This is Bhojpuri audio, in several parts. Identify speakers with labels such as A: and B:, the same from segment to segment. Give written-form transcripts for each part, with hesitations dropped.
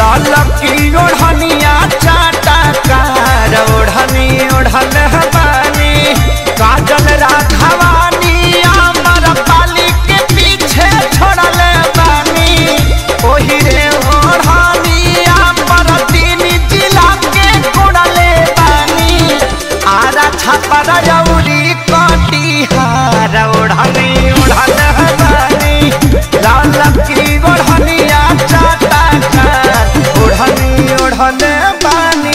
A: लाल की ओढ़निया चाटा कार ओढ़नी ओढ़ल बानी काजल राघवानी अमर पाली के पीछे छोड़ल बानी ओही रे ओढ़निया पर तीन जिला के कोड़ल बानी आरा छपर जौरी कटिहार ओढ़नी ओढ़ल बानी लाल की ओढ़निया चाटा कार ओढ़नी ओढ़ल बानी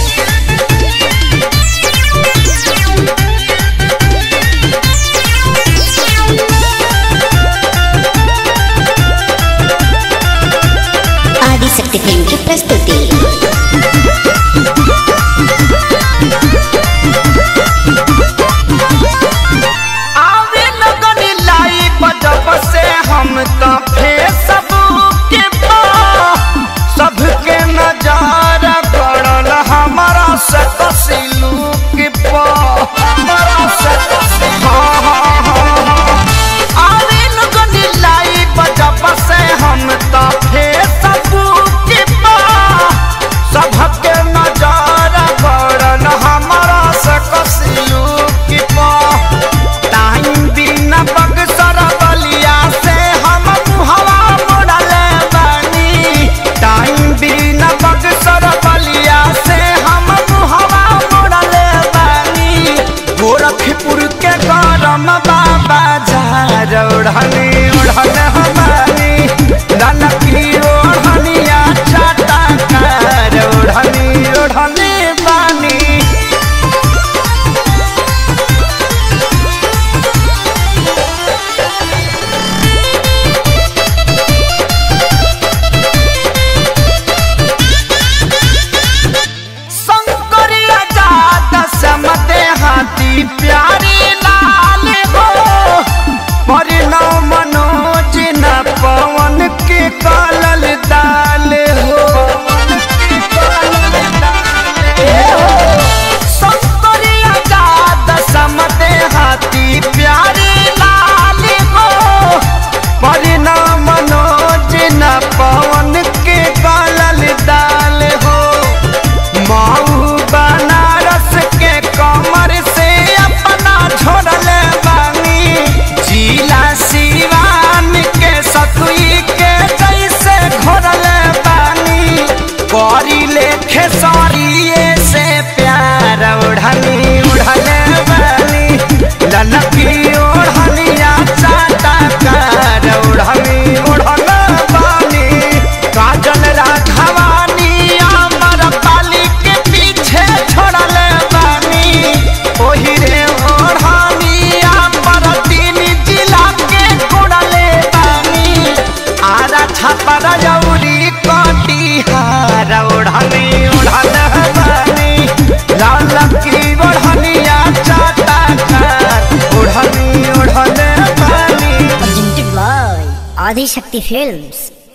B: आदिशक्ति फिल्म की प्रस्तुति।
A: आवे लगनी लाई बजब से हम तो फेसबुक पे सबके नजर पड़ल हमारा से तस्लूक पे हमारा से आवे लगनी लाई बजब से हम तो फेसबुक पे सबके नजर पड़ल हमारा से तस्लूक पे टाइम बिना बक्सर बलिया से हम मुहवा मोड़ल बानी टाइम बिना बक्सर बलिया से हम मुहवा मोड़ल बानी गोरखपुर के गरम बाबा झार ओढ़नी ओढ़ल हमारी लाल की ओढ़निया चाटा कार ओढ़नी ओढ़नी बानी शंकरिया जात समते हाथी प्यारी लाल हो परिणव मनोज न पवन के कालल दाल हो शंकरिया जात समते हाथी प्यारी लाल हो परिणव मनोज न पवन के कालल दाल हो माऊ बनारस के कमर से अपना छोड़ल बानी जिला सिवान के सतुई के जैसे घोरल बानी करी लेखे सरिये से प्यार ओढ़नी ओढ़ल बानी ललकी ओढ़निया चाटा कार ओढ़नी ओढ़ल बानी काजल राघवानी अमर पाली के पीछे छोड़ल बानी ओही रे ओढ़निया पर तीन जिला के कोड़ल बानी आरा छपर जौरी कटिहार ओढ़नी ओढ़ल बानी लाल की ओढ़निया चाटा कार ओढ़नी ओढ़ल बानी
B: आदिशक्ति फिल्म्स।